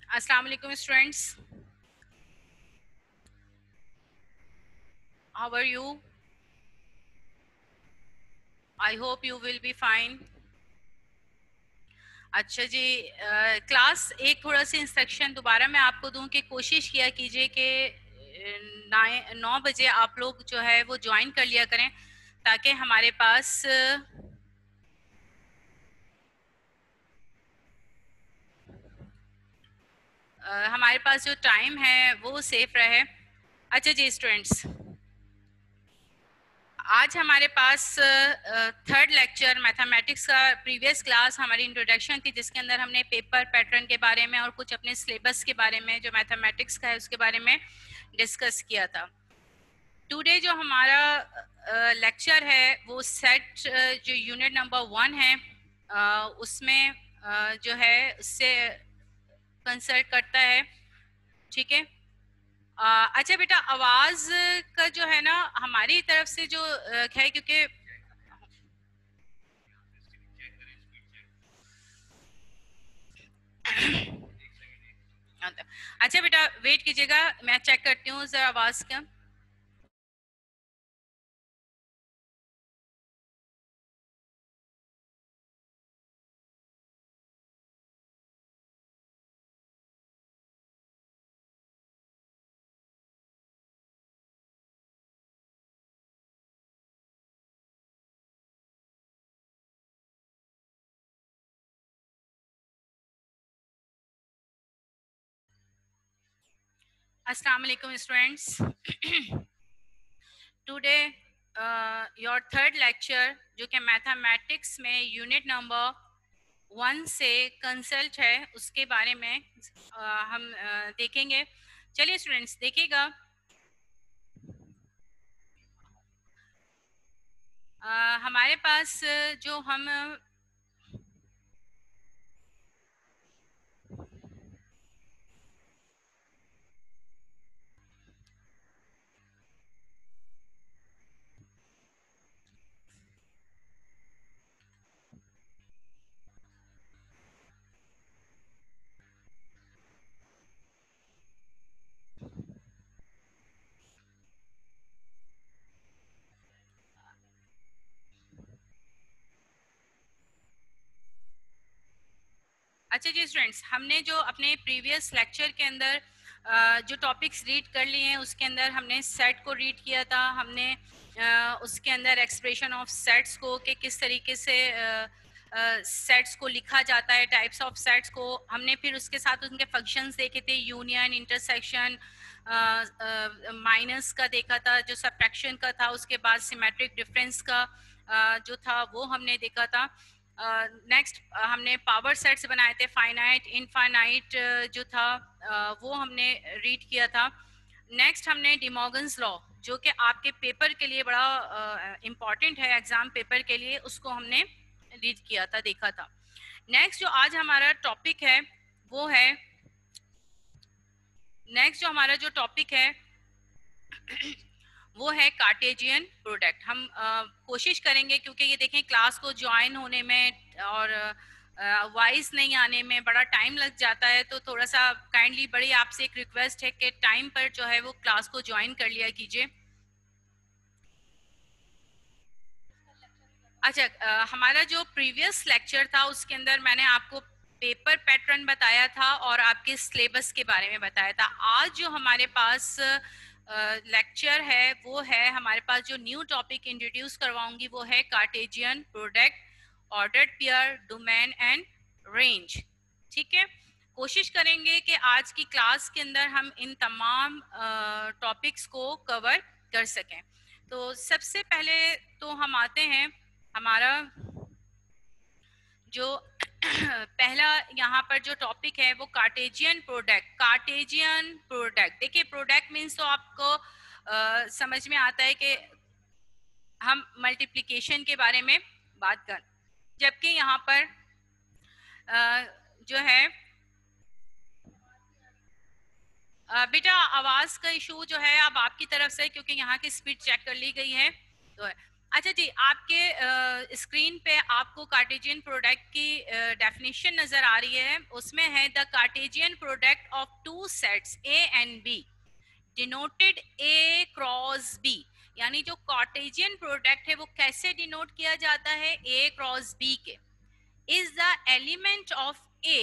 Assalamu alaikum students. How are you? I hope you will be fine. अच्छा जी, class एक थोड़ा सा instruction दोबारा मैं आपको दूं कि कोशिश किया कीजिए कि 9 बजे आप लोग जो है वो ज्वाइन कर लिया करें ताकि हमारे पास जो टाइम है वो सेफ रहे। अच्छा जी स्टूडेंट्स, आज हमारे पास थर्ड लेक्चर मैथमेटिक्स का प्रीवियस क्लास हमारी इंट्रोडक्शन थी जिसके अंदर हमने पेपर पैटर्न के बारे में और कुछ अपने सिलेबस के बारे में जो मैथमेटिक्स का है उसके बारे में डिस्कस किया था। टुडे जो हमारा लेक्चर है वो सेट जो यूनिट नंबर 1 है उसमें जो है उससे कंसल्ट करता है। ठीक है। अच्छा बेटा, आवाज का जो है ना हमारी तरफ से जो है क्योंकि अच्छा बेटा वेट कीजिएगा, मैं चेक करती हूँ जरा आवाज का। अस्सलाम वालेकुम students. Today your third lecture जो कि मैथमेटिक्स में यूनिट नंबर 1 से कंसल्ट है उसके बारे में हम देखेंगे। चलिए स्टूडेंट्स देखिएगा। हमारे पास जो हम अच्छा जी स्टूडेंट्स, हमने जो अपने प्रीवियस लेक्चर के अंदर जो टॉपिक्स रीड कर लिए हैं उसके अंदर हमने सेट को रीड किया था। हमने उसके अंदर एक्सप्रेशन ऑफ सेट्स को कि किस तरीके से सेट्स को लिखा जाता है, टाइप्स ऑफ सेट्स को हमने, फिर उसके साथ उनके फंक्शंस देखे थे, यूनियन, इंटरसेक्शन, माइनस का देखा था, जो सब्ट्रैक्शन का था, उसके बाद सिमेट्रिक डिफरेंस का जो था वो हमने देखा था। नेक्स्ट हमने पावर सेट्स बनाए थे, फाइनाइट, इनफाइनाइट जो था वो हमने रीड किया था। नेक्स्ट हमने डिमॉर्गन्स लॉ जो कि आपके पेपर के लिए बड़ा इम्पॉर्टेंट है, एग्जाम पेपर के लिए, उसको हमने रीड किया था, देखा था। नेक्स्ट जो आज हमारा टॉपिक है वो है नेक्स्ट जो हमारा जो टॉपिक है वो है कार्टेजियन प्रोडक्ट। हम कोशिश करेंगे क्योंकि ये देखें क्लास को ज्वाइन होने में और वॉइस नहीं आने में बड़ा टाइम लग जाता है, तो थोड़ा सा काइंडली बड़ी आपसे एक रिक्वेस्ट है कि टाइम पर जो है वो क्लास को ज्वाइन कर लिया कीजिए। अच्छा, हमारा जो प्रीवियस लेक्चर था उसके अंदर मैंने आपको पेपर पैटर्न बताया था और आपके सिलेबस के बारे में बताया था। आज जो हमारे पास लेक्चर है वो है, हमारे पास जो न्यू टॉपिक इंट्रोड्यूस करवाऊंगी वो है Cartesian product, ordered pair, domain and range. ठीक है। कोशिश करेंगे कि आज की क्लास के अंदर हम इन तमाम टॉपिक्स को कवर कर सकें। तो सबसे पहले तो हम आते हैं हमारा जो पहला यहाँ पर जो टॉपिक है वो कार्टेजियन प्रोडक्ट। कार्टेजियन प्रोडक्ट देखिए, प्रोडक्ट मीन्स तो आपको समझ में आता है कि हम मल्टीप्लिकेशन के बारे में बात कर, जबकि यहाँ पर जो है बेटा आवाज का इशू जो है अब आपकी तरफ से, क्योंकि यहाँ की स्पीड चेक कर ली गई है तो है। अच्छा जी, आपके स्क्रीन पे आपको कार्टेशियन प्रोडक्ट की डेफिनेशन नजर आ रही है। उसमें है the Cartesian product of two sets A and B denoted A cross B. यानी जो कार्टेशियन प्रोडक्ट है वो कैसे डिनोट किया जाता है, ए क्रॉस बी के। Is the element of A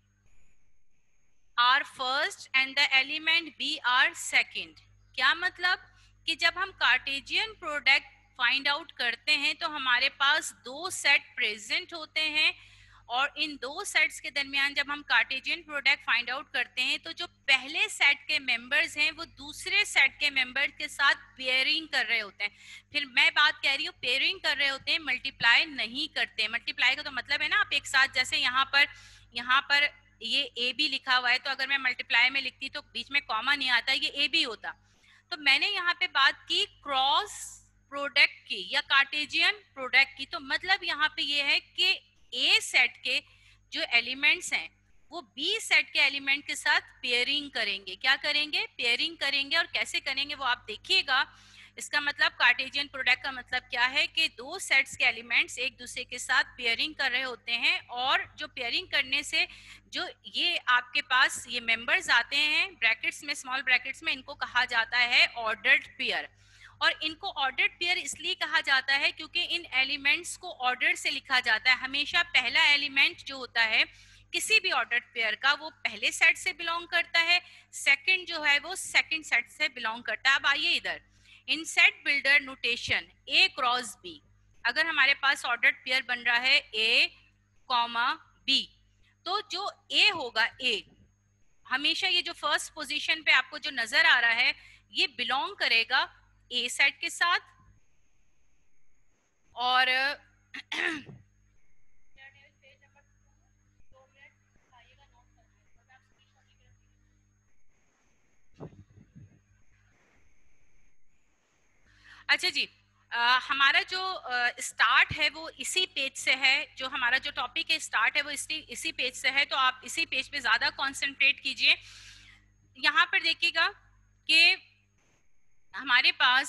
are first and the element B are second. क्या मतलब कि जब हम कार्टेशियन प्रोडक्ट फाइंड आउट करते हैं तो हमारे पास दो सेट प्रेजेंट होते हैं, और इन दो सेट्स के दरमियान जब हम कार्टेशियन प्रोडक्ट फाइंड आउट करते हैं तो जो पहले सेट के मेंबर्स हैं वो दूसरे सेट के मेंबर्स के साथ पेयरिंग कर रहे होते हैं। फिर मैं बात कह रही हूँ पेयरिंग कर रहे होते हैं, मल्टीप्लाई नहीं करते। मल्टीप्लाई का तो मतलब है ना, आप एक साथ, जैसे यहाँ पर ये ए बी लिखा हुआ है, तो अगर मैं मल्टीप्लाई में लिखती तो बीच में कॉमा नहीं आता, ये ए बी होता। तो मैंने यहाँ पे बात की क्रॉस प्रोडक्ट की या कार्टेशियन प्रोडक्ट की, तो मतलब यहाँ पे ये है कि ए सेट के जो एलिमेंट्स हैं वो बी सेट के एलिमेंट के साथ पेयरिंग करेंगे। क्या करेंगे? पेयरिंग करेंगे। और कैसे करेंगे वो आप देखिएगा। इसका मतलब कार्टेशियन प्रोडक्ट का मतलब क्या है कि दो सेट्स के एलिमेंट्स एक दूसरे के साथ पेयरिंग कर रहे होते हैं, और जो पेयरिंग करने से जो ये आपके पास ये मेंबर्स आते हैं ब्रैकेट्स में, स्मॉल ब्रैकेट्स में, इनको कहा जाता है ऑर्डर्ड पेयर। और इनको ऑर्डर्ड पेयर इसलिए कहा जाता है क्योंकि इन एलिमेंट्स को ऑर्डर से लिखा जाता है। हमेशा पहला एलिमेंट जो होता है किसी भी ऑर्डर्ड पेयर का वो पहले सेट से बिलोंग करता है, सेकंड जो है वो सेकंड सेट से बिलोंग करता है। अब आइए इधर, in set builder notation A cross B, अगर हमारे पास ऑर्डर्ड पेयर बन रहा है ए कॉमा बी, तो जो ए होगा, ए हमेशा ये जो फर्स्ट पोजीशन पे आपको जो नजर आ रहा है ये बिलोंग करेगा ए सेट के साथ। और अच्छा जी, हमारा जो स्टार्ट है वो इसी पेज से है। जो हमारा जो टॉपिक है स्टार्ट है वो इसी पेज से है, तो आप इसी पेज पे ज्यादा कंसंट्रेट कीजिए। यहाँ पर देखिएगा कि हमारे पास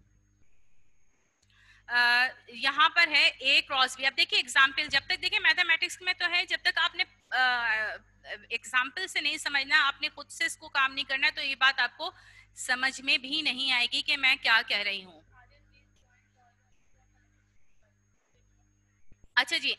यहाँ पर है ए क्रॉस बी। अब देखिए एग्जाम्पल, जब तक देखिए मैथमेटिक्स में तो है, जब तक आपने एग्जाम्पल से नहीं समझना, आपने खुद से इसको काम नहीं करना, तो ये बात आपको समझ में भी नहीं आएगी कि मैं क्या कह रही हूँ। अच्छा जी,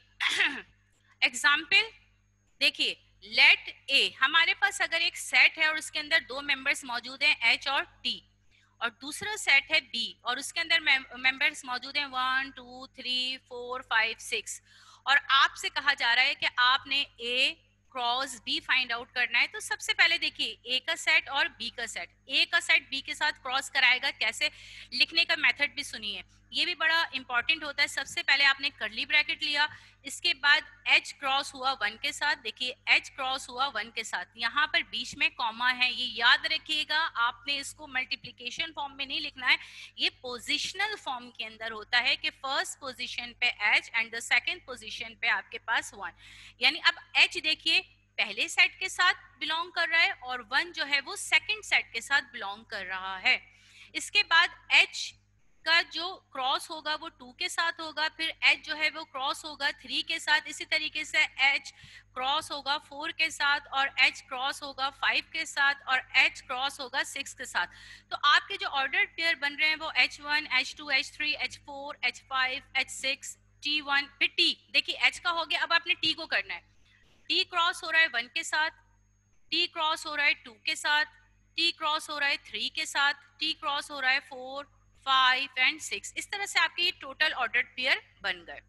एग्जाम्पल देखिए, लेट ए, हमारे पास अगर एक सेट है और उसके अंदर दो मेंबर्स मौजूद हैं एच और टी, और दूसरा सेट है बी और उसके अंदर मेंबर्स मौजूद हैं 1 2 3 4 5 6, और आपसे कहा जा रहा है कि आपने A cross B find out करना है। तो सबसे पहले देखिए ए का सेट और बी का सेट, ए का सेट बी के साथ क्रॉस कराएगा, कैसे लिखने का मेथड भी सुनिए, ये भी बड़ा इंपॉर्टेंट होता है। सबसे पहले आपने कर्ली ब्रैकेट लिया, इसके बाद एच क्रॉस हुआ 1 के साथ, देखिए एच क्रॉस हुआ 1 के साथ, यहाँ पर बीच में कॉमा है, ये याद रखिएगा। आपने इसको मल्टीप्लिकेशन फॉर्म में नहीं लिखना है, ये पोजिशनल फॉर्म के अंदर होता है कि फर्स्ट पोजीशन पे H and the second position पे आपके पास 1। यानी अब एच देखिए पहले सेट के साथ बिलोंग कर रहा है और 1 जो है वो सेकंड सेट के साथ बिलोंग कर रहा है। इसके बाद एच का जो क्रॉस होगा वो 2 के साथ होगा, फिर एच जो है वो क्रॉस होगा 3 के साथ, इसी तरीके से एच क्रॉस होगा 4 के साथ, और एच क्रॉस होगा 5 के साथ, और एच क्रॉस होगा 6 के साथ। तो आपके जो ऑर्डर्ड पेयर बन रहे हैं वो H1 H2 H3 H4 H5 H6 T1, फिर T, देखिए एच का हो गया, अब आपने टी को करना है। टी क्रॉस हो रहा है 1 के साथ, टी क्रॉस हो रहा है 2 के साथ, टी क्रॉस हो रहा है 3 के साथ, टी क्रॉस हो रहा है 4 5 एंड 6। इस तरह से आपके ये टोटल ऑर्डर्ड पेयर बन गए।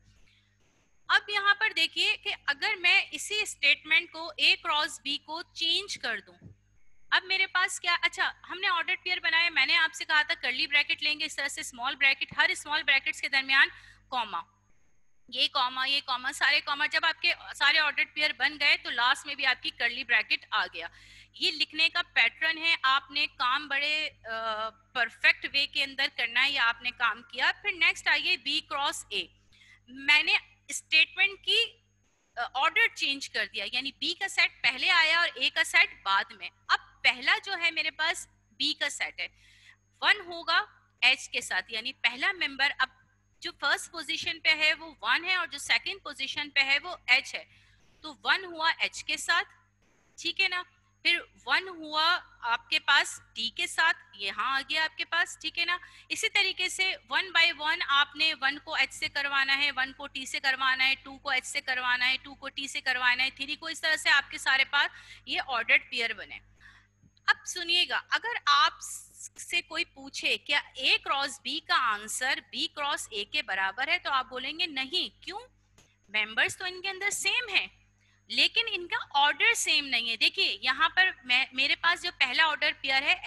अब यहाँ पर देखिए कि अगर मैं इसी स्टेटमेंट को ए क्रॉस बी को चेंज कर दूं, अब मेरे पास क्या, अच्छा हमने ऑर्डर्ड पेयर बनाया, मैंने आपसे कहा था कर्ली ब्रैकेट लेंगे, इस तरह से स्मॉल ब्रैकेट, हर स्मॉल ब्रैकेट्स के दरमियान कॉमा, ये कॉमा, सारे कॉमा, जब आपके सारे ऑर्डर्ड पेयर बन गए तो लास्ट में भी आपकी कर्ली ब्रैकेट आ गया। ये लिखने का पैटर्न है, आपने काम बड़े परफेक्ट वे के अंदर करना है, ये आपने काम किया। फिर नेक्स्ट आइए बी क्रॉस ए, मैंने स्टेटमेंट की ऑर्डर चेंज कर दिया, यानी बी का सेट पहले आया और ए का सेट बाद में। अब पहला जो है मेरे पास बी का सेट है, 1 होगा एच के साथ, यानी पहला मेंबर अब जो फर्स्ट पोजीशन पे है वो 1 है और जो सेकंड पोजीशन पे है वो H है, तो 1 हुआ H के साथ, ठीक है ना। फिर 1 हुआ आपके पास T के साथ, यहाँ आ गया आपके पास, ठीक है ना। इसी तरीके से 1 बाय 1 आपने 1 को H से करवाना है, 1 को T से करवाना है, 2 को H से करवाना है, 2 को T से करवाना है, 3 को, इस तरह से आपके सारे पास ये ऑर्डर्ड पेयर बने। अब सुनिएगा, अगर आप से कोई पूछे क्या A क्रॉस B का आंसर B क्रॉस A के बराबर है, तो आप बोलेंगे नहीं। क्यों? मेंबर्स तो इनके अंदर सेम है, लेकिन इनका ऑर्डर सेम नहीं है। देखिए यहाँ पर मेरे पास जो पहला ऑर्डर पेयर है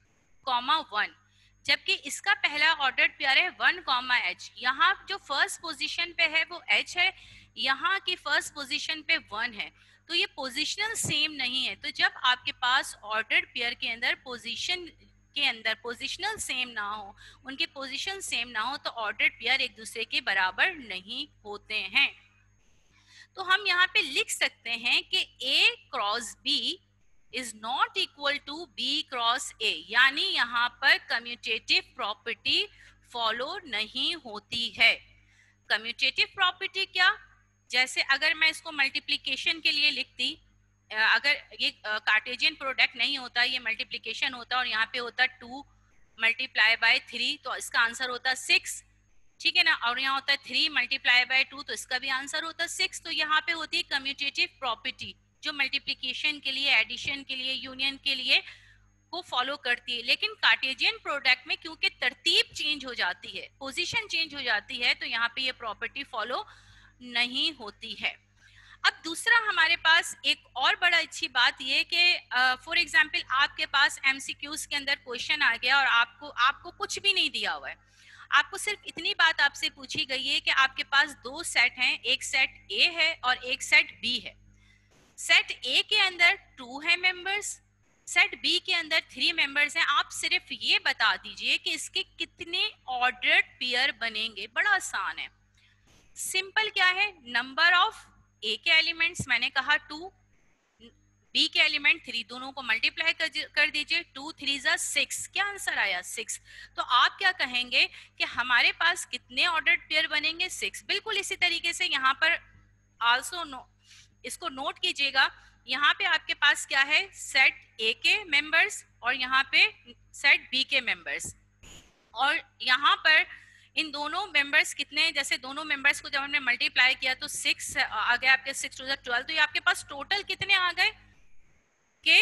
H,1, जबकि इसका पहला ऑर्डर पेयर है 1, H। यहाँ जो फर्स्ट पोजीशन पे है वो H है, यहाँ की फर्स्ट पोजीशन पे 1 है, तो ये पोजीशनल सेम नहीं है। तो जब आपके पास ऑर्डर पेयर के अंदर पोजीशन के अंदर पोजीशनल सेम ना हो, उनके पोजीशन सेम ना हो, तो ऑर्डर पेयर एक दूसरे के बराबर नहीं होते हैं। तो हम यहाँ पे लिख सकते हैं कि A cross B is not equal to B cross A, यानी यहाँ पर कम्यूटेटिव प्रॉपर्टी फॉलो नहीं होती है। कम्यूटेटिव प्रॉपर्टी क्या? जैसे अगर मैं इसको मल्टीप्लिकेशन के लिए लिखती, अगर ये कार्टेशियन प्रोडक्ट नहीं होता, ये मल्टीप्लिकेशन होता और यहाँ पे होता 2 मल्टीप्लाई बाय 3, तो इसका आंसर होता 6, ठीक है ना। और यहाँ होता है 3 मल्टीप्लाई बाय 2, तो इसका भी आंसर होता है 6। तो यहाँ पे होती है कम्यूटेटिव प्रॉपर्टी, जो मल्टीप्लिकेशन के लिए, एडिशन के लिए, यूनियन के लिए को फॉलो करती है। लेकिन कार्टेशियन प्रोडक्ट में क्योंकि तरतीब चेंज हो जाती है, पोजीशन चेंज हो जाती है, तो यहाँ पे ये प्रॉपर्टी फॉलो नहीं होती है। अब दूसरा हमारे पास एक और बड़ा अच्छी बात ये कि फॉर एग्जांपल आपके पास एमसीक्यूज के अंदर क्वेश्चन आ गया और आपको कुछ भी नहीं दिया हुआ है, आपको सिर्फ इतनी बात आपसे पूछी गई है कि आपके पास 2 सेट हैं, एक सेट A है और एक सेट B है। सेट A के अंदर 2 है मेंबर्स, सेट B के अंदर 3 मेंबर्स हैं। आप सिर्फ ये बता दीजिए कि इसके कितने ऑर्डर्ड पेयर बनेंगे। बड़ा आसान है, सिंपल। क्या है? नंबर ऑफ A के एलिमेंट्स मैंने कहा 2, B के एलिमेंट 3, दोनों को मल्टीप्लाई कर दीजिए, 2 3 जा 6। क्या आंसर आया? 6। तो आप क्या कहेंगे कि हमारे पास कितने ऑर्डर्ड पेयर बनेंगे? 6। बिल्कुल इसी तरीके से यहाँ पर आल्सो इसको नोट कीजिएगा। यहाँ पे आपके पास क्या है? सेट A के मेंबर्स और यहाँ पे सेट B के मेंबर्स, और यहाँ पर इन दोनों मेंबर्स कितने, जैसे दोनों मेंबर्स को जब हमने मल्टीप्लाई किया तो 6 आ गया आपके, 6 टू 12। तो ये आपके पास टोटल कितने आ गए के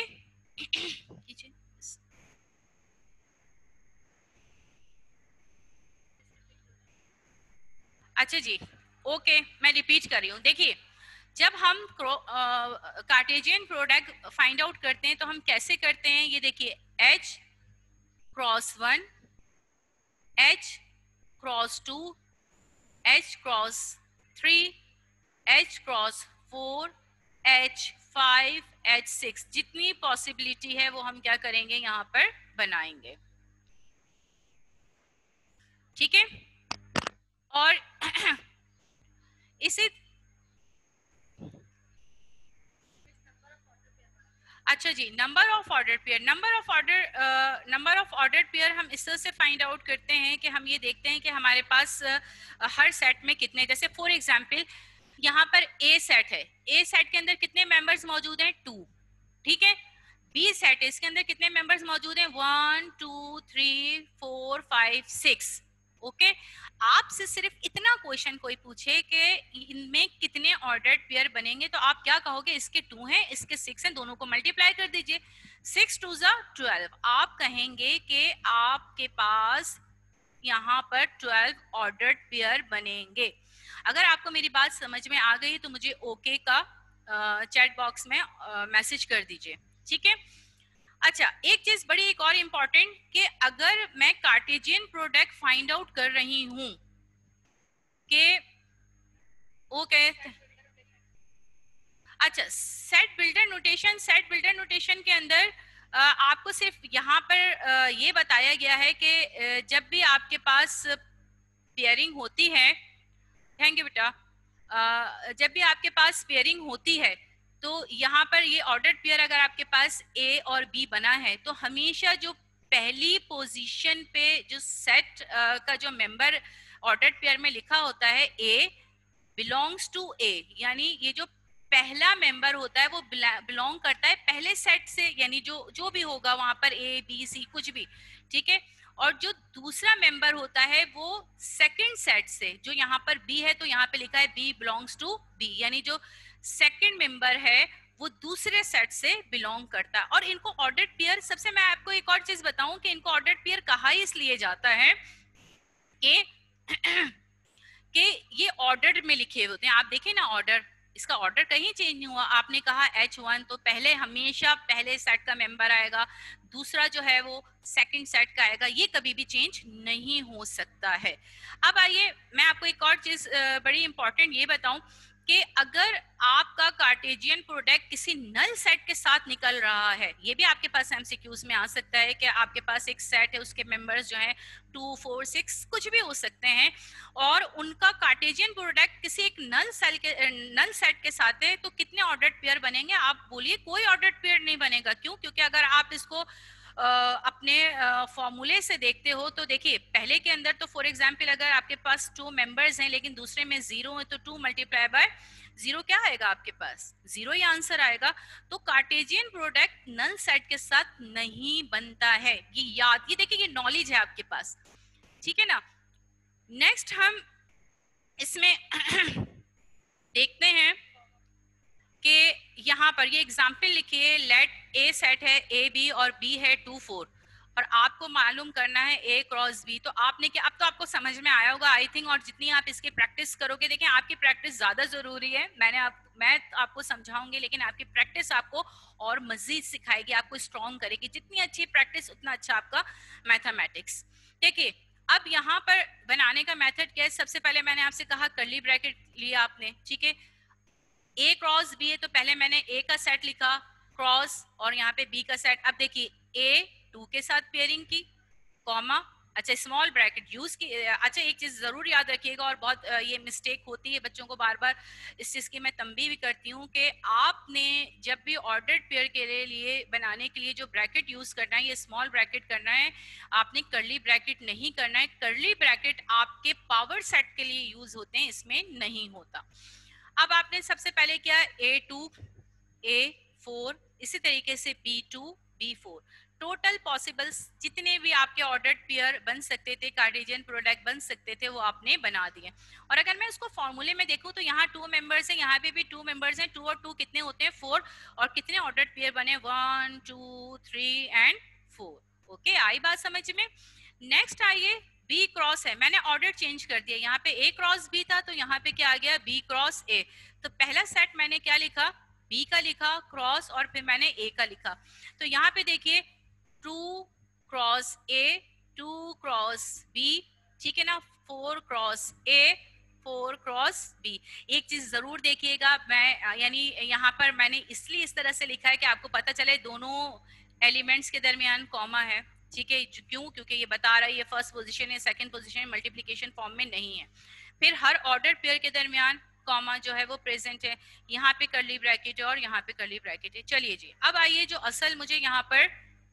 अच्छा जी, ओके, मैं रिपीट कर रही हूँ। देखिए, जब हम कार्टेशियन प्रोडक्ट फाइंड आउट करते हैं तो हम कैसे करते हैं? ये देखिए, H cross 1, H cross 2, H cross 3, H cross 4, H5, H6, जितनी पॉसिबिलिटी है वो हम क्या करेंगे? यहाँ पर बनाएंगे, ठीक है। और इसी अच्छा जी, number of order pair, number of order pair हम इस तरह से फाइंड आउट करते हैं कि हम ये देखते हैं कि हमारे पास हर सेट में कितने, जैसे फॉर एग्जांपल यहाँ पर A सेट है, A सेट के अंदर कितने मेंबर्स मौजूद हैं? 2, ठीक है। B सेट है, इसके अंदर कितने मेंबर्स मौजूद हैं? 1 2 3 4 5 6, ओके। आपसे सिर्फ इतना क्वेश्चन कोई पूछे कि इनमें कितने ऑर्डर्ड पेयर बनेंगे, तो आप क्या कहोगे? इसके 2 हैं, इसके 6 हैं, दोनों को मल्टीप्लाई कर दीजिए, 6 2 जा 12। आप कहेंगे कि आपके पास यहाँ पर 12 ऑर्डर्ड पेयर बनेंगे। अगर आपको मेरी बात समझ में आ गई तो मुझे ओके का चैट बॉक्स में मैसेज कर दीजिए, ठीक है। अच्छा, एक चीज बड़ी एक और इम्पॉर्टेंट, कि अगर मैं कार्टेशियन प्रोडक्ट फाइंड आउट कर रही हूं कि वो कहते, अच्छा, सेट बिल्डर नोटेशन के अंदर आपको सिर्फ यहाँ पर ये बताया गया है कि जब भी आपके पास पेयरिंग होती है, थैंक यू बेटा, जब भी आपके पास पेयरिंग होती है तो यहाँ पर ये ऑर्डर्ड पेयर अगर आपके पास A और B बना है, तो हमेशा जो पहली पोजीशन पे जो सेट का जो मेंबर ऑर्डर्ड पेयर में लिखा होता है ए बिलोंग्स टू ए, यानी ये जो पहला मेंबर होता है वो बिलोंग करता है पहले सेट से, यानी जो भी होगा वहां पर ए बी सी कुछ भी, ठीक है। और जो दूसरा मेंबर होता है वो सेकंड सेट से, जो यहाँ पर बी है तो यहाँ पे लिखा है बी बिलोंग्स टू बी, यानी जो सेकंड मेंबर है वो दूसरे सेट से बिलोंग करता है। और इनको ऑर्डर्ड पेयर, सबसे मैं आपको एक और चीज बताऊं कि इनको ऑर्डर्ड पेयर कहा इसलिए जाता है कि कि ये ऑर्डर में लिखे होते हैं। आप देखें ना, ऑर्डर, इसका ऑर्डर कहीं चेंज नहीं हुआ। आपने कहा H1 तो पहले हमेशा पहले सेट का मेंबर आएगा, दूसरा जो है वो सेकंड सेट का आएगा, ये कभी भी चेंज नहीं हो सकता है। अब आइए मैं आपको एक और चीज बड़ी इंपॉर्टेंट ये बताऊं कि अगर आपका कार्टेशियन प्रोडक्ट किसी नल सेट के साथ निकल रहा है, ये भी आपके पास एमसीक्यूज में आ सकता है कि आपके पास एक सेट है, उसके मेंबर्स जो हैं 2 4 6 कुछ भी हो सकते हैं, और उनका कार्टेशियन प्रोडक्ट किसी एक नल सेट के साथ है, तो कितने ऑर्डर्ड पेयर बनेंगे? आप बोलिए कोई ऑर्डर्ड पेयर नहीं बनेगा। क्यों? क्योंकि अगर आप इसको अपने फॉर्मूले से देखते हो तो देखिए, पहले के अंदर तो फॉर एग्जांपल अगर आपके पास 2 मेंबर्स हैं लेकिन दूसरे में 0 है, तो 2 मल्टीप्लाई बाय 0 क्या आएगा आपके पास? 0 ही आंसर आएगा। तो कार्टेशियन प्रोडक्ट नल सेट के साथ नहीं बनता है, ये देखिए, ये नॉलेज है आपके पास, ठीक है ना। नेक्स्ट हम इसमें देखते हैं कि यहाँ पर ये एग्जाम्पल लिखिए, लेट ए सेट है ए बी और बी है 2 4, और आपको मालूम करना है ए क्रॉस बी। तो आपने क्या, अब तो आपको समझ में आया होगा आई थिंक, और जितनी आप इसकी प्रैक्टिस करोगे, देखें आपकी प्रैक्टिस ज्यादा जरूरी है। मैं आपको समझाऊंगी लेकिन आपकी प्रैक्टिस आपको और मजीद सिखाएगी, आपको स्ट्रॉन्ग करेगी। जितनी अच्छी प्रैक्टिस उतना अच्छा आपका मैथमेटिक्स। देखिए अब यहाँ पर बनाने का मेथड क्या है? सबसे पहले मैंने आपसे कहा कर्ली ब्रैकेट लिया आपने, ठीक है। ए क्रॉस बी है तो पहले मैंने ए का सेट लिखा क्रॉस और यहाँ पे बी का सेट। अब देखिए ए 2 के साथ पेयरिंग की, कॉमा, अच्छा स्मॉल ब्रैकेट यूज की। अच्छा एक चीज जरूर याद रखिएगा, और बहुत ये मिस्टेक होती है बच्चों को, बार बार इस चीज की मैं तंबीह भी करती हूँ कि आपने जब भी ऑर्डर्ड पेयर के लिए बनाने के लिए जो ब्रैकेट यूज करना है, ये स्मॉल ब्रैकेट करना है, आपने कर्ली ब्रैकेट नहीं करना है। कर्ली ब्रैकेट आपके पावर सेट के लिए यूज होते हैं, इसमें नहीं होता। अब आपने सबसे पहले किया A2 A4, इसी तरीके से B2 B4, टोटल पॉसिबल्स जितने भी आपके ऑर्डर्ड पेयर बन सकते थे, कार्टेशियन प्रोडक्ट बन सकते थे, वो आपने बना दिए। और अगर मैं इसको फॉर्मूले में देखूं तो यहाँ 2 मेंबर्स हैं, यहाँ पे भी 2 मेंबर्स हैं, 2 और 2 कितने होते हैं 4, और कितने ऑर्डर्ड पेयर बने 1 2 3 एंड 4। ओके, आई बात समझ में? नेक्स्ट आइए, बी क्रॉस है, मैंने ऑर्डर चेंज कर दिया, यहाँ पे ए क्रॉस बी था तो यहाँ पे क्या आ गया बी क्रॉस ए। तो पहला सेट मैंने क्या लिखा, बी का लिखा क्रॉस, और फिर मैंने ए का लिखा। तो यहाँ पे देखिए 2 क्रॉस ए 2 क्रॉस बी, ठीक है ना, 4 क्रॉस ए 4 क्रॉस बी। एक चीज जरूर देखिएगा, मैं यानी यहाँ पर मैंने इसलिए इस तरह से लिखा है कि आपको पता चले दोनों एलिमेंट्स के दरमियान कॉमा है, ठीक है। क्यों? क्योंकि ये बता रहा है ये फर्स्ट पोजीशन है, सेकंड पोजीशन मल्टीप्लिकेशन फॉर्म में नहीं है। फिर हर ऑर्डर पेयर के दरमियान कॉमा जो है वो प्रेजेंट है, यहाँ पे कर्ली ब्रैकेट है और यहाँ पे कर्ली ब्रैकेट है। चलिए जी, अब आइए जो असल मुझे यहाँ पर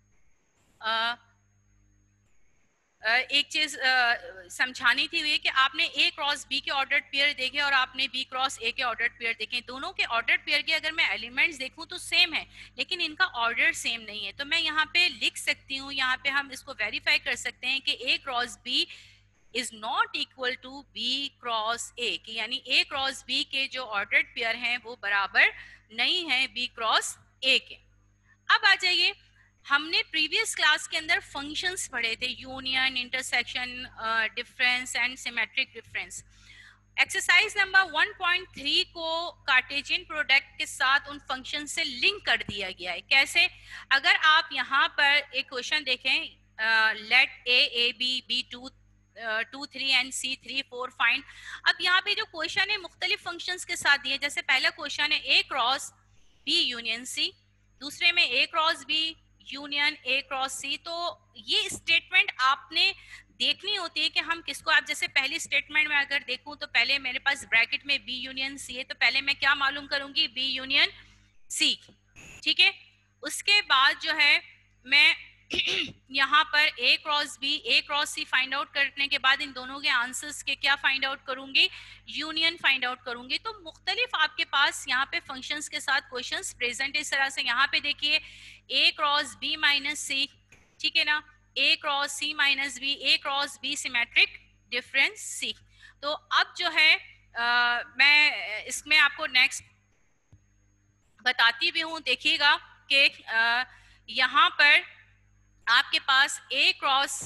एक चीज समझानी थी हुई कि आपने ए क्रॉस बी के ऑर्डर्ड पेयर देखे और आपने बी क्रॉस ए के ऑर्डर्ड पेयर देखे। दोनों के ऑर्डर्ड पेयर के अगर मैं एलिमेंट्स देखूं तो सेम है, लेकिन इनका ऑर्डर सेम नहीं है। तो मैं यहाँ पे लिख सकती हूँ, यहाँ पे हम इसको वेरीफाई कर सकते हैं कि A cross B is not equal to B cross A, यानी ए क्रॉस बी के जो ऑर्डर्ड पेयर हैं वो बराबर नहीं है बी क्रॉस ए के। अब आ जाइए, हमने प्रीवियस क्लास के अंदर फंक्शंस पढ़े थे, union, intersection, difference and symmetric difference. Exercise number 1.3 को कार्टेशियन प्रोडक्ट के साथ उन फंक्शन से लिंक कर दिया गया है। कैसे? अगर आप यहाँ पर एक क्वेश्चन देखें, let A B B 2 2 3 and C 3 4 find. अब यहाँ पे जो क्वेश्चन है मुख्तलिफ फंक्शंस के साथ दिए, जैसे पहला क्वेश्चन है A cross B union C, दूसरे में A cross B union A cross C। तो ये स्टेटमेंट आपने देखनी होती है कि हम किसको, आप जैसे पहली स्टेटमेंट में अगर देखूं तो पहले मेरे पास ब्रैकेट में B यूनियन C है, तो पहले मैं क्या मालूम करूंगी, B यूनियन C, ठीक है। उसके बाद जो है मैं यहाँ पर A cross B, A cross C find out करने के बाद इन दोनों के आंसर्स के क्या फाइंड आउट करूंगी, यूनियन फाइंड आउट करूंगी। तो मुख्तलिफ आपके पास यहाँ पे फंक्शंस के साथ क्वेश्चंस प्रेजेंट इस तरह से। यहाँ पे देखिए A cross B minus C, ठीक है ना, A cross C minus B, A cross B symmetric difference C। तो अब जो है मैं इसमें आपको नेक्स्ट बताती भी हूँ, देखिएगा कि यहाँ पर आपके पास A क्रॉस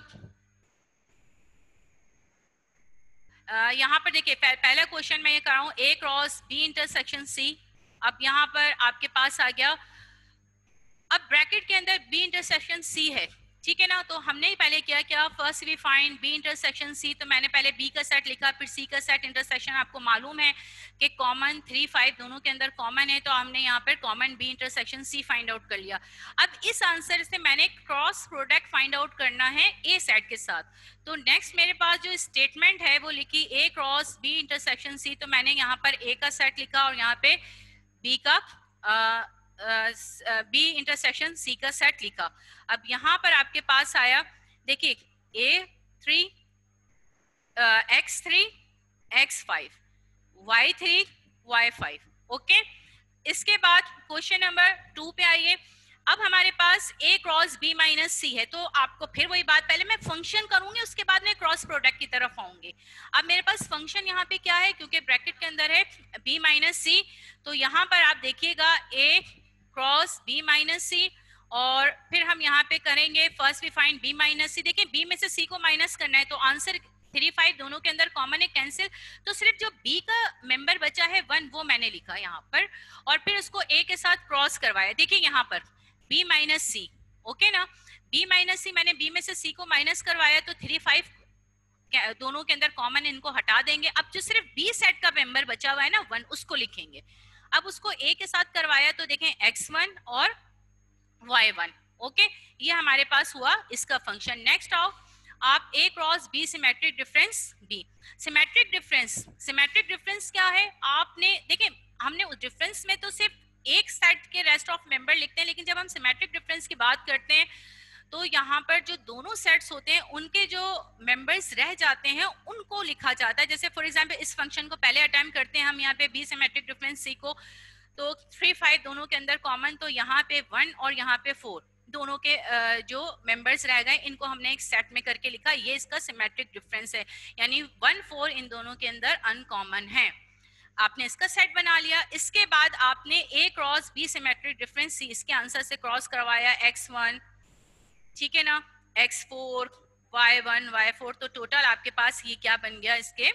यहाँ पर देखिए पहला क्वेश्चन मैं ये कर रहा हूँ A cross B intersection C। अब यहाँ पर आपके पास आ गया, अब ब्रैकेट के अंदर B इंटरसेक्शन C है, ठीक है ना। तो हमने ही पहले क्या first we find B intersection C। तो मैंने पहले B का सेट लिखा, फिर C का सेट इंटरसेक्शन। आपको मालूम है कि कॉमन 3 5 दोनों के अंदर कॉमन है, तो हमने यहाँ पर common B intersection C find out कर लिया। अब इस आंसर से मैंने क्रॉस प्रोडक्ट फाइंड आउट करना है A सेट के साथ। तो नेक्स्ट मेरे पास जो स्टेटमेंट है वो लिखी A cross B intersection C। तो मैंने यहाँ पर A का सेट लिखा और यहाँ पे B का B इंटरसेक्शन C का सेट लिखा। अब यहाँ पर आपके पास आया, देखिए A3 X3 X5 Y3 Y5, okay. इसके बाद क्वेश्चन नंबर 2 पे आइए। अब हमारे पास A cross B minus C है, तो आपको फिर वही बात, पहले मैं फंक्शन करूंगी उसके बाद मैं क्रॉस प्रोडक्ट की तरफ आऊंगी। अब मेरे पास फंक्शन यहाँ पे क्या है, क्योंकि ब्रैकेट के अंदर है B माइनस C, तो यहाँ पर आप देखिएगा A cross B minus C, और फिर हम यहाँ पे करेंगे first we find B minus C। देखिए B में से C को माइनस करना है, तो आंसर 3 5 दोनों के अंदर कॉमन है, कैंसिल। तो सिर्फ जो B का मेंबर बचा है 1 वो मैंने लिखा यहाँ पर, और फिर उसको A के साथ क्रॉस करवाया। देखिए यहाँ पर B माइनस C, ओके ना, B माइनस C मैंने B में से C को माइनस करवाया, तो 3 5 दोनों के अंदर कॉमन, इनको हटा देंगे। अब जो सिर्फ B सेट का मेंबर बचा हुआ है ना 1, उसको लिखेंगे। अब उसको A के साथ करवाया, तो देखें X1 और Y1, ओके। ये हमारे पास हुआ इसका फंक्शन। नेक्स्ट आओ आप A cross B symmetric difference B। Symmetric difference क्या है, आपने देखें हमने उस डिफरेंस में तो सिर्फ एक सेट के रेस्ट ऑफ मेंबर लिखते हैं, लेकिन जब हम सिमेट्रिक डिफरेंस की बात करते हैं तो यहाँ पर जो दोनों सेट्स होते हैं उनके जो मेंबर्स रह जाते हैं उनको लिखा जाता है। जैसे फॉर एग्जांपल इस फंक्शन को पहले अटेम्प्ट करते हैं हम यहाँ पे B सिमेट्रिक डिफरेंस C को, तो 3 5 दोनों के अंदर कॉमन, तो यहाँ पे 1 और यहाँ पे 4 दोनों के जो मेंबर्स रह गए इनको हमने एक सेट में करके लिखा। ये इसका सिमेट्रिक डिफरेंस है, यानी 1 4 इन दोनों के अंदर अनकॉमन है। आपने इसका सेट बना लिया। इसके बाद आपने A cross B symmetric difference C, इसके आंसर से क्रॉस करवाया X1, ठीक है ना, X4 Y1 Y4, तो टोटल आपके पास ये क्या बन गया, इसके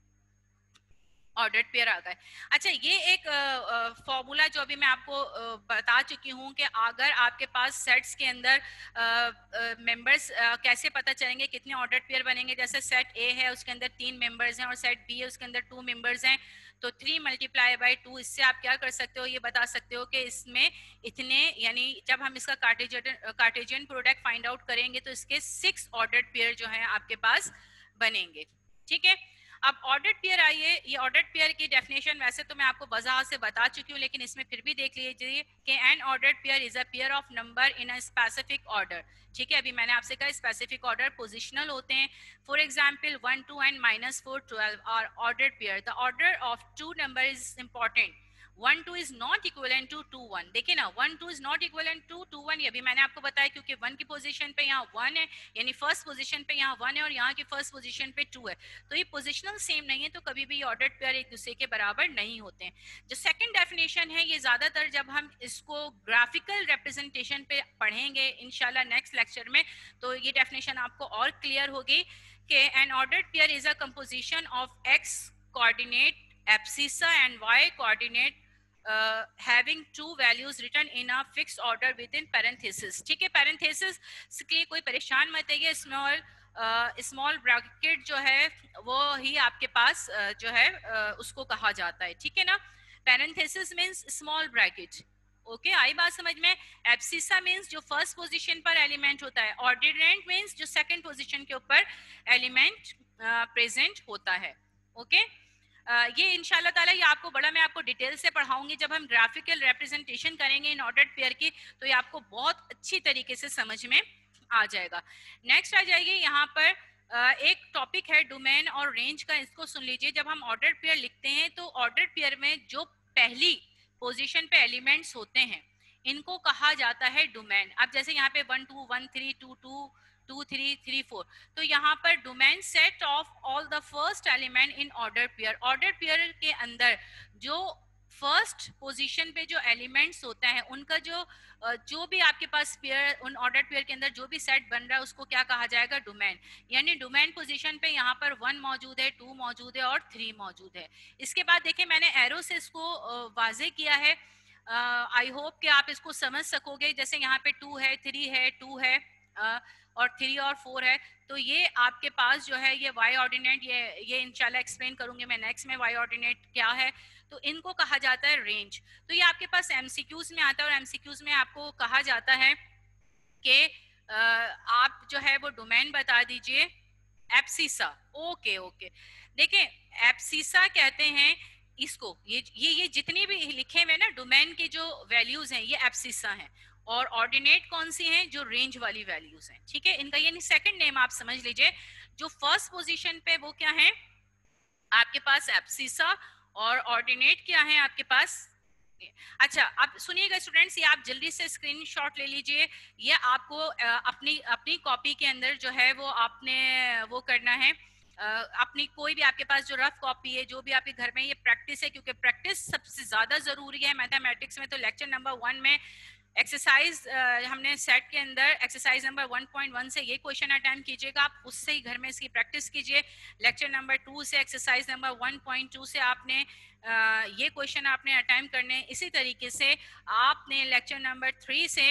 ऑर्डर्ड पेयर आ गए। अच्छा, ये एक फॉर्मूला जो अभी मैं आपको बता चुकी हूँ कि अगर आपके पास सेट्स के अंदर मेंबर्स कैसे पता चलेंगे कितने ऑर्डर्ड पेयर बनेंगे। जैसे सेट ए है उसके अंदर 3 मेंबर्स हैं और सेट बी है उसके अंदर 2 मेंबर्स हैं, तो 3 × 2, इससे आप क्या कर सकते हो, ये बता सकते हो कि इसमें इतने, यानी जब हम इसका कार्टेशियन प्रोडक्ट फाइंड आउट करेंगे तो इसके 6 ऑर्डर्ड पेयर जो है आपके पास बनेंगे, ठीक है। अब ऑर्डर्ड पेयर आइए। ये ऑर्डर्ड पेयर की डेफिनेशन वैसे तो मैं आपको वजाहत से बता चुकी हूँ, लेकिन इसमें फिर भी देख लीजिए कि an ordered pair is a pair of number in a specific order, ठीक है। अभी मैंने आपसे कहा स्पेसिफिक ऑर्डर पोजिशनल होते हैं। For example 1 2 and -4 12 are ordered pair. The order of 2 number is important. 1 2 is not equivalent to 2 1, देखिए ना, 1 2 इज नॉट इक्वलेंट टू 2 1। ये भी मैंने आपको बताया क्योंकि 1 की पोजीशन पे यहाँ 1 है, यानी फर्स्ट पोजीशन पे यहाँ 1 है और यहाँ की फर्स्ट पोजीशन पे 2 है, तो ये पोजीशनल सेम नहीं है, तो कभी भी ऑर्डर्ड पेयर एक दूसरे के बराबर नहीं होते हैं। जो सेकंड डेफिनेशन है, ये ज्यादातर जब हम इसको ग्राफिकल रिप्रेजेंटेशन पे पढ़ेंगे इंशाल्लाह नेक्स्ट लेक्चर में, तो ये डेफिनेशन आपको और क्लियर होगी कि an ordered pair is a composition of x coordinate abscissa and y coordinate having 2 values written in a fixed order within parenthesis, ठीक है। parenthesis के लिए कोई परेशान मत आइए, स्मॉल ब्रैकेट जो है वो ही आपके पास जो है उसको कहा जाता है, ठीक है ना। parenthesis means small bracket, okay, आई बात समझ में। एब्सिसा मीन्स जो फर्स्ट पोजीशन पर एलिमेंट होता है, ऑर्डिनेट मीन्स जो सेकंड पोजीशन के ऊपर एलिमेंट प्रेजेंट होता है, ओके। ये इंशाल्लाह ताला ये आपको बड़ा मैं आपको डिटेल से पढ़ाऊंगी जब हम ग्राफिकल रिप्रेजेंटेशन करेंगे इन ऑर्डर्ड पेयर की, तो ये आपको बहुत अच्छी तरीके से समझ में आ जाएगा। नेक्स्ट आ जाएगी यहाँ पर एक टॉपिक है डोमेन और रेंज का, इसको सुन लीजिए। जब हम ऑर्डर्ड पेयर लिखते हैं तो ऑर्डर्ड पेयर में जो पहली पोजीशन पे एलिमेंट्स होते हैं इनको कहा जाता है डोमेन। अब जैसे यहाँ पे 1 2 1 3 2 2 2 3 3 4, तो यहाँ पर domain set of all the first element in order pair. Order pair के अंदर जो फर्स्ट पोजीशन पे जो एलिमेंट्स होता है उनका जो भी आपके पास पेयर, उन ऑर्डर पेयर के अंदर जो भी सेट बन रहा है उसको क्या कहा जाएगा, डोमेन। यानी डोमेन पोजीशन पे यहाँ पर 1 मौजूद है, 2 मौजूद है और 3 मौजूद है। इसके बाद देखिए मैंने एरो से इसको वाजे किया है। आई होप कि आप इसको समझ सकोगे। जैसे यहाँ पे 2 है, 3 है, 2 है और 3 और 4 है, तो ये आपके पास जो है ये वाई ऑर्डिनेट, ये इंशाल्लाह एक्सप्लेन करूंगी मैं नेक्स्ट में वाई ऑर्डिनेट क्या है। तो इनको कहा जाता है रेंज। तो ये आपके पास एमसीक्यूज में आता है और एमसीक्यूज में आपको कहा जाता है कि आप जो है वो डोमेन बता दीजिए एप्सिसा। ओके ओके, देखिए एप्सिसा कहते हैं इसको। ये जितनी भी लिखे हुए ना डोमेन के जो वैल्यूज हैं ये एप्सिसा हैं, और ऑर्डिनेट कौन सी हैं, जो रेंज वाली वैल्यूज हैं। ठीक है, इनका यानी सेकंड नेम आप समझ लीजिए। जो फर्स्ट पोजीशन पे वो क्या है आपके पास एप्सिसा, और ऑर्डिनेट क्या है आपके पास। अच्छा अब सुनिएगा स्टूडेंट्स, ये आप जल्दी से स्क्रीनशॉट ले लीजिए। ये आपको अपनी अपनी कॉपी के अंदर जो है वो आपने वो करना है। अपनी कोई भी आपके पास जो रफ कॉपी है, जो भी आपके घर में, ये प्रैक्टिस है क्योंकि प्रैक्टिस सबसे ज्यादा जरूरी है मैथमेटिक्स में। तो लेक्चर नंबर 1 में एक्सरसाइज हमने सेट के अंदर एक्सरसाइज नंबर 1.1 से ये क्वेश्चन अटेम्प्ट कीजिएगा, आप उससे ही घर में इसकी प्रैक्टिस कीजिए। लेक्चर नंबर 2 से एक्सरसाइज नंबर 1.2 से आपने ये क्वेश्चन आपने अटेम्प्ट करने। इसी तरीके से आपने लेक्चर नंबर 3 से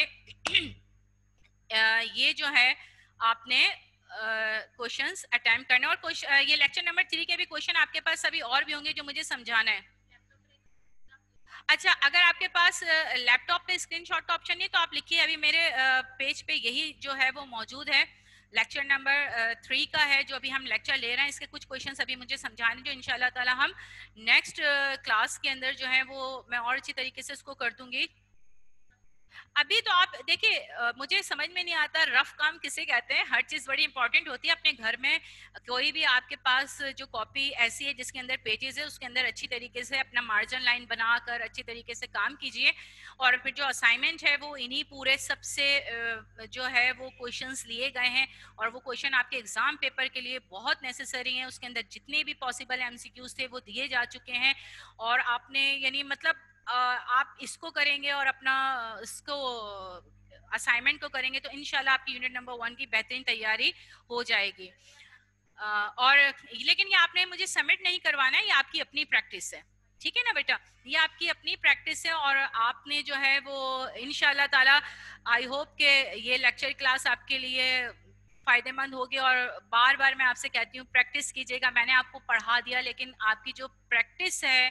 ये जो है आपने क्वेश्चंस अटेम्प्ट करने। और ये लेक्चर नंबर 3 के भी क्वेश्चन आपके पास सभी और भी होंगे जो मुझे समझाना है। अच्छा, अगर आपके पास लैपटॉप पे स्क्रीनशॉट का ऑप्शन नहीं तो आप लिखिए, अभी मेरे पेज पे यही जो है वो मौजूद है। लेक्चर नंबर 3 का है जो अभी हम लेक्चर ले रहे हैं। इसके कुछ क्वेश्चंस अभी मुझे समझाने जो इंशाल्लाह ताला हम नेक्स्ट क्लास के अंदर जो है वो मैं और अच्छी तरीके से इसको कर दूंगी। अभी तो आप देखिए मुझे समझ में नहीं आता रफ काम किसे कहते हैं। हर चीज बड़ी इंपॉर्टेंट होती है। अपने घर में कोई भी आपके पास जो कॉपी ऐसी है जिसके अंदर पेजेस है, उसके अंदर अच्छी तरीके से अपना मार्जिन लाइन बनाकर अच्छी तरीके से काम कीजिए। और फिर जो असाइनमेंट है वो इन्हीं पूरे सबसे जो है वो क्वेश्चंस लिए गए हैं, और वो क्वेश्चन आपके एग्जाम पेपर के लिए बहुत नेसेसरी हैं। उसके अंदर जितने भी पॉसिबल एमसीक्यूज थे वो दिए जा चुके हैं, और आपने यानी मतलब आप इसको करेंगे और अपना इसको असाइनमेंट को करेंगे तो इंशाल्लाह आपकी यूनिट नंबर 1 की बेहतरीन तैयारी हो जाएगी। और लेकिन ये आपने मुझे सबमिट नहीं करवाना है, ये आपकी अपनी प्रैक्टिस है। ठीक है ना बेटा, ये आपकी अपनी प्रैक्टिस है, और आपने जो है वो इंशाल्लाह ताला आई होप के ये लेक्चर क्लास आपके लिए फायदेमंद होगी। और बार बार मैं आपसे कहती हूँ प्रैक्टिस कीजिएगा। मैंने आपको पढ़ा दिया लेकिन आपकी जो प्रैक्टिस है।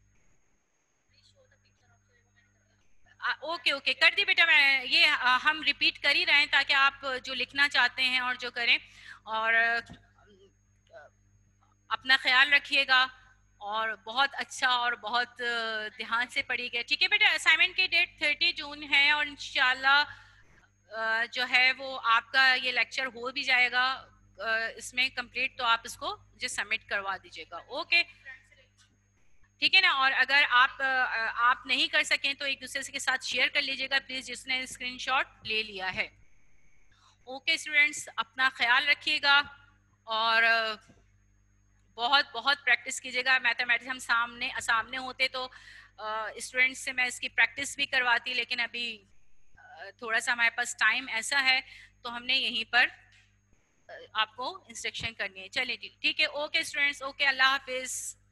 ओके ओके कर दी बेटा। मैं ये हम रिपीट कर ही रहे हैं ताकि आप जो लिखना चाहते हैं और जो करें। और अपना ख्याल रखिएगा और बहुत अच्छा और बहुत ध्यान से पढ़िएगा। ठीक है बेटा, असाइनमेंट की डेट 30 जून है और इंशाल्लाह जो है वो आपका ये लेक्चर हो भी जाएगा इसमें कंप्लीट। तो आप इसको मुझे सबमिट करवा दीजिएगा। ओके ठीक है ना। और अगर आप नहीं कर सकें तो एक दूसरे के साथ शेयर कर लीजिएगा प्लीज, जिसने स्क्रीनशॉट ले लिया है। ओके स्टूडेंट्स, अपना ख्याल रखिएगा और बहुत बहुत प्रैक्टिस कीजिएगा। मैथमेटिक्स हम सामने सामने होते तो स्टूडेंट्स से मैं इसकी प्रैक्टिस भी करवाती, लेकिन अभी थोड़ा सा हमारे पास टाइम ऐसा है तो हमने यहीं पर आपको इंस्ट्रक्शन करनी है। चलिए जी ठीक है। ओके स्टूडेंट्स, ओके, अल्लाह हाफिज।